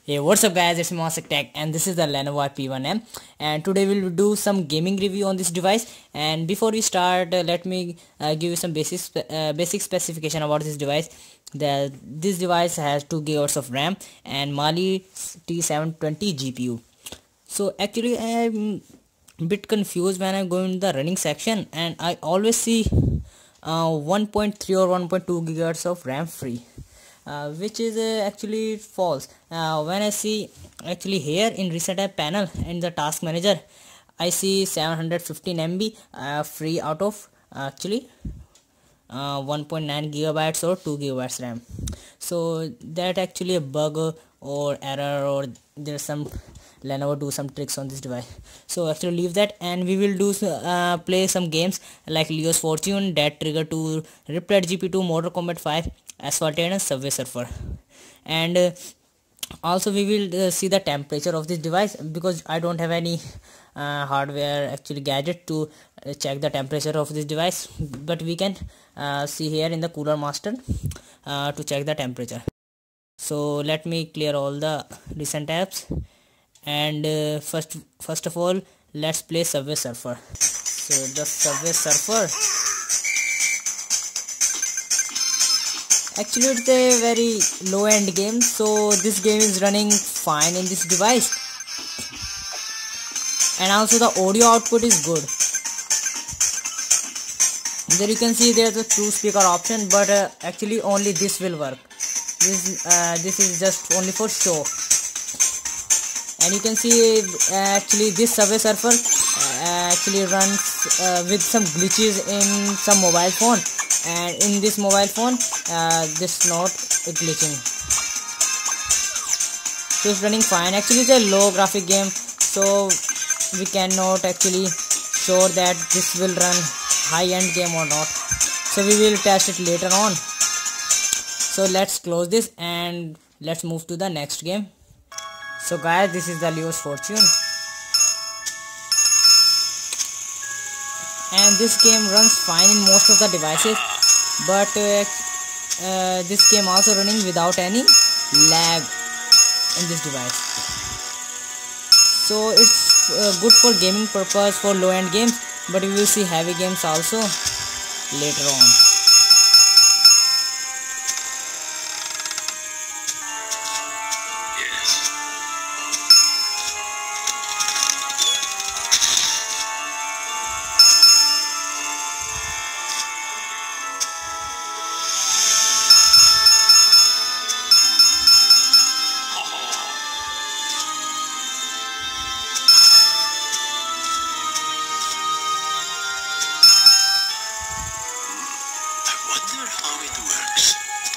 Hey, what's up guys, it's Masik Tech and this is the Lenovo P1M, and today we'll do some gaming review on this device. And before we start, let me give you some basic specification about this device. This device has 2 GB of RAM and Mali T720 GPU. So actually I'm a bit confused when I'm going in the running section, and I always see 1.3 or 1.2 GHz of RAM free. Which is actually false. When I see actually here in recent app panel in the task manager, I see 715 MB free out of actually 1.9 gigabytes or 2 gigabytes RAM. So that actually a bug or error, or there's some Lenovo do some tricks on this device. So actually leave that, and we will do play some games like Leo's Fortune, Dead Trigger 2, Riptide GP2, Mortal Kombat 5, Asphalted and Subway Surfer. And also we will see the temperature of this device, because I don't have any hardware actually gadget to check the temperature of this device, but we can see here in the Cooler Master to check the temperature. So let me clear all the recent apps, and first of all let's play Subway Surfer. So the Subway Surfer, actually it's a very low end game, so this game is running fine in this device, and also the audio output is good. There you can see there's a 2 speaker option, but actually only this will work. This is just only for show. And you can see actually this Subway Surfer actually runs with some glitches in some mobile phone, and in this mobile phone this not glitching, so it's running fine. Actually it's a low graphic game, so we cannot actually sure that this will run high-end game or not, so we will test it later on. So let's close this and let's move to the next game. So guys, this is the Leo's Fortune, and this game runs fine in most of the devices, but this game also running without any lag in this device. So it's good for gaming purpose for low end games, but we will see heavy games also later on. How it works.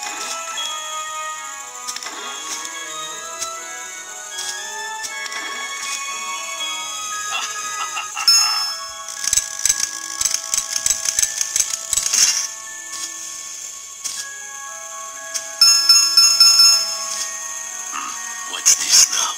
What's this now?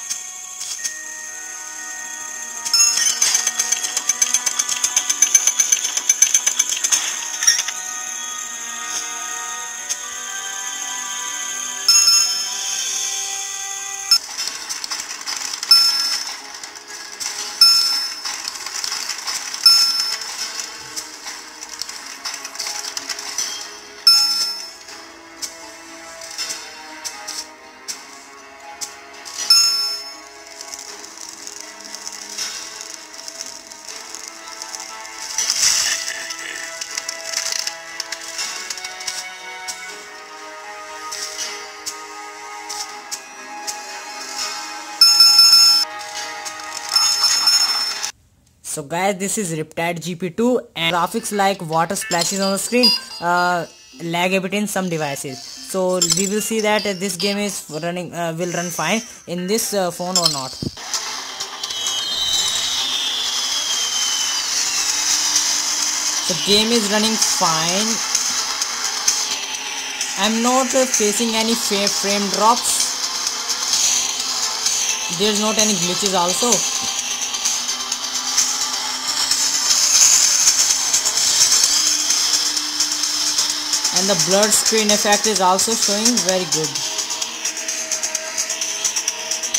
So guys, this is Riptide GP2, and graphics like water splashes on the screen lag a bit in some devices. So we will see that this game is running will run fine in this phone or not. The game is running fine. I'm not facing any frame drops. There's not any glitches also. And the blurred screen effect is also showing very good.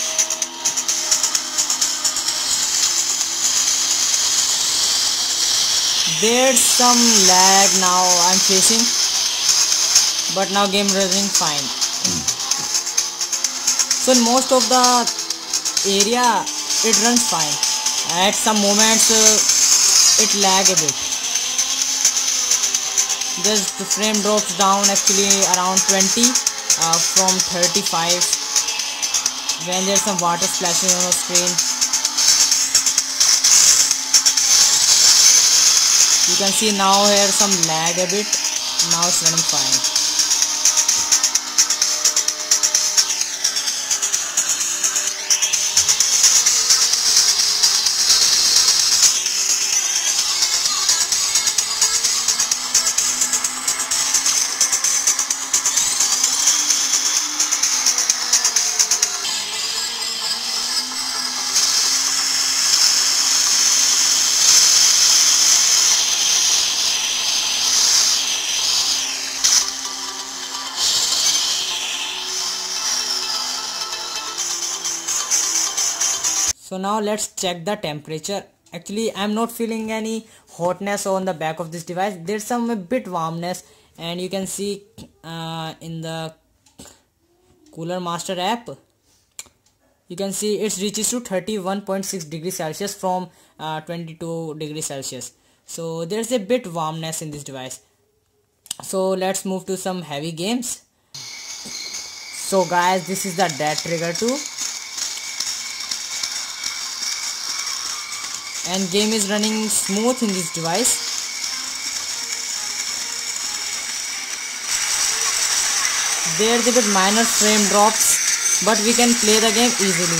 there's some lag now I'm facing, but now game running fine. So in most of the area it runs fine. At some moments it lag a bit. The frame drops down actually around 20 from 35 when there's some water splashing on the screen. You can see now here some lag a bit. Now it's running fine. So now let's check the temperature. Actually I'm not feeling any hotness on the back of this device. There's some a bit warmness, and you can see in the Cooler Master app you can see it reaches to 31.6 degrees Celsius from 22 degrees Celsius. So there's a bit warmness in this device. So let's move to some heavy games. So guys, this is the Dead Trigger 2. And game is running smooth in this device. There's a bit minor frame drops, but we can play the game easily.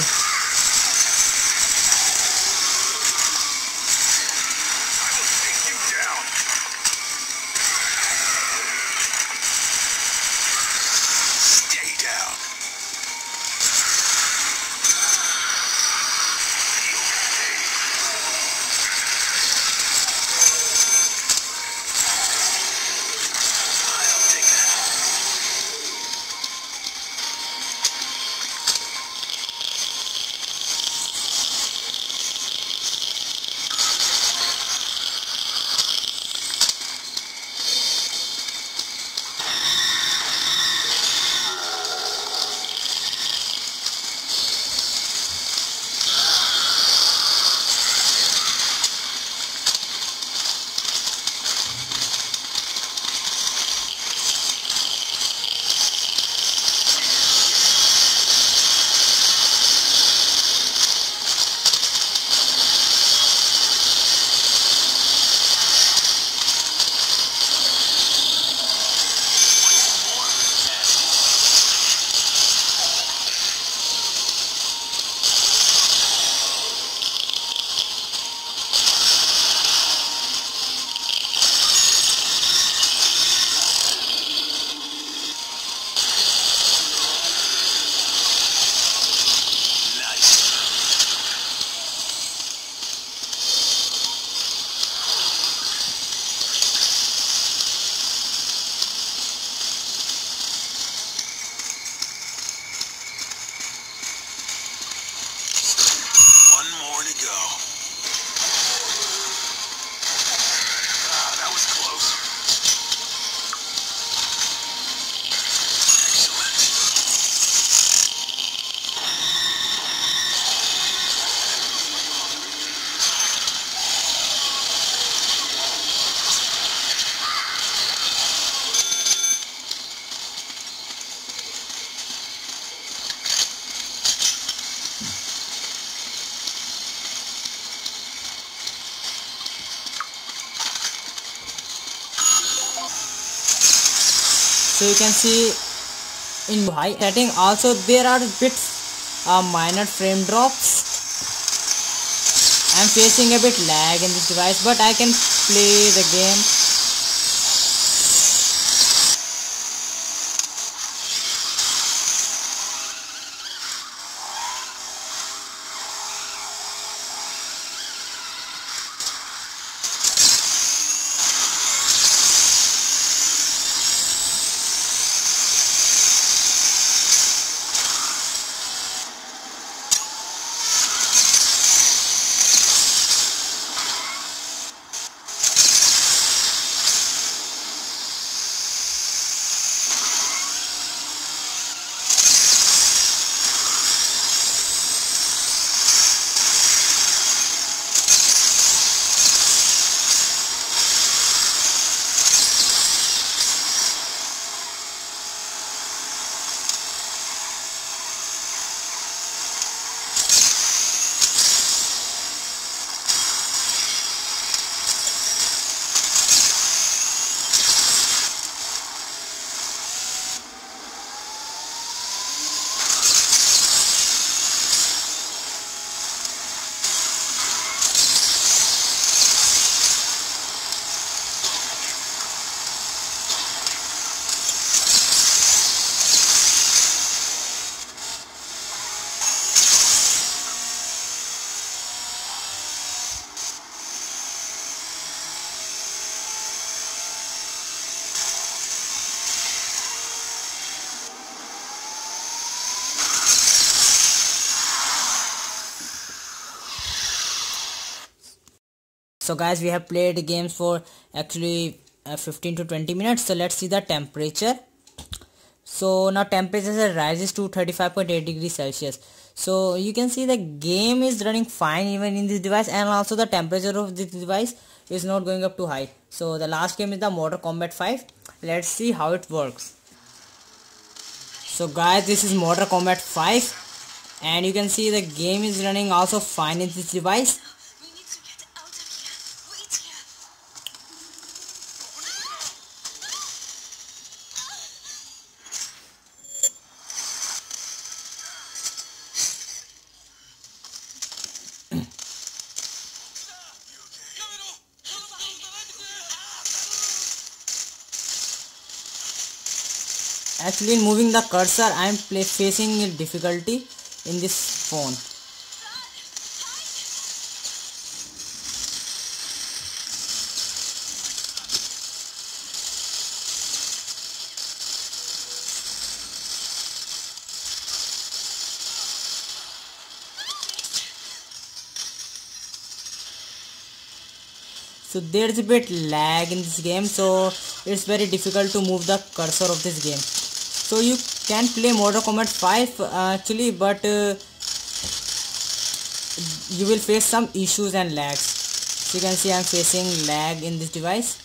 So you can see in high setting also there are bits minor frame drops. I'm facing a bit lag in this device, but I can play the game. So guys, we have played games for actually 15 to 20 minutes. So let's see the temperature. So now temperature rises to 35.8 degrees Celsius. So you can see the game is running fine even in this device, and also the temperature of this device is not going up too high. So the last game is the Mortal Kombat 5. Let's see how it works. So guys, this is Mortal Kombat 5, and you can see the game is running also fine in this device. We need to get out of here. Wait here. Actually, in moving the cursor, I am facing difficulty in this phone. So there's a bit lag in this game, so it's very difficult to move the cursor of this game. So you can play Mortal Kombat 5 actually, but you will face some issues and lags. So you can see I'm facing lag in this device.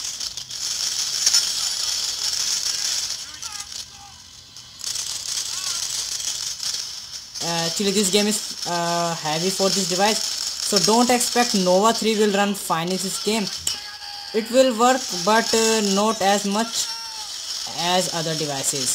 Actually, this game is heavy for this device, so don't expect Nova 3 will run fine in this game. It will work, but not as much as other devices.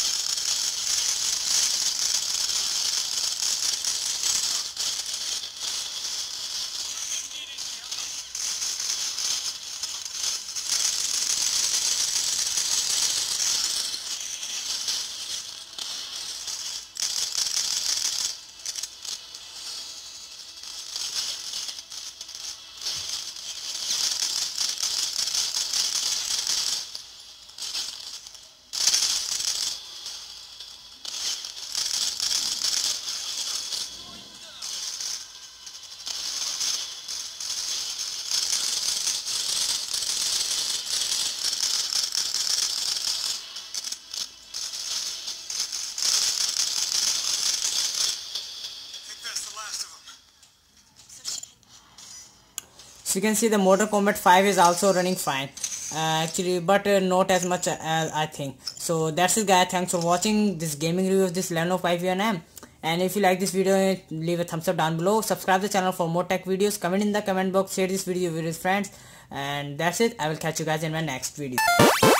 So you can see the Mortal Kombat 5 is also running fine actually, but not as much as I think. So that's it guys, thanks for watching this gaming review of this Lenovo 5UNM, and if you like this video, leave a thumbs up down below, subscribe the channel for more tech videos, comment in the comment box, share this video with your friends, and that's it. I will catch you guys in my next video.